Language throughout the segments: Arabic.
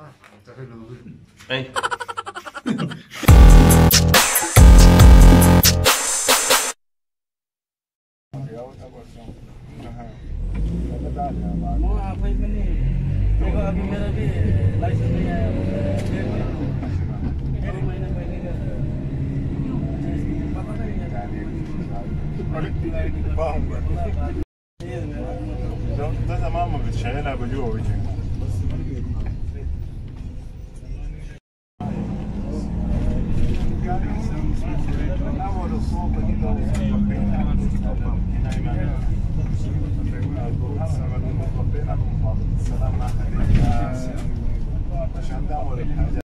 اي mau apa ini? Kalau abis merah ni license ده زمان ما بتشيلها باليوم وجهك عشان تعمل الحاجات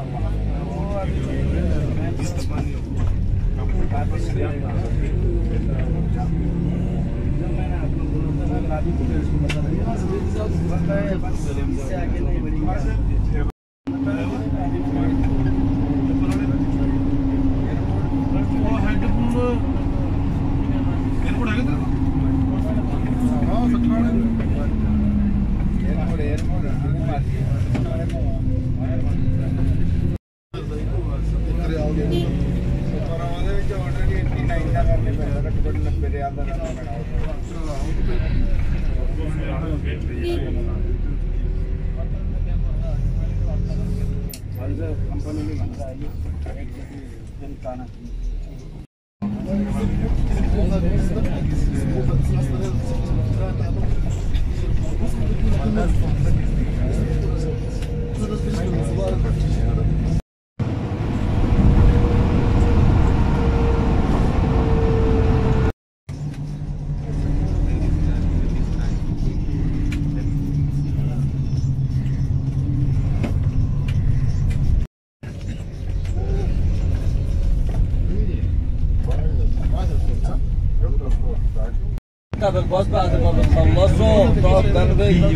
طب الباص بعد ما بتخلصوا بتقعد جنبي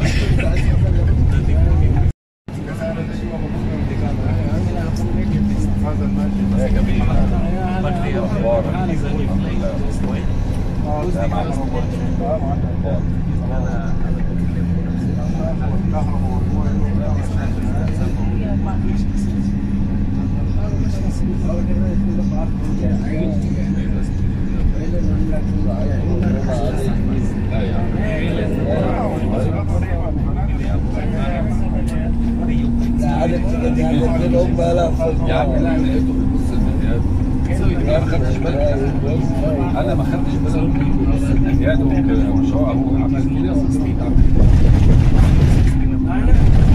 انا ما خدتش بالي من نص الزياده والمشروع هو عامل كده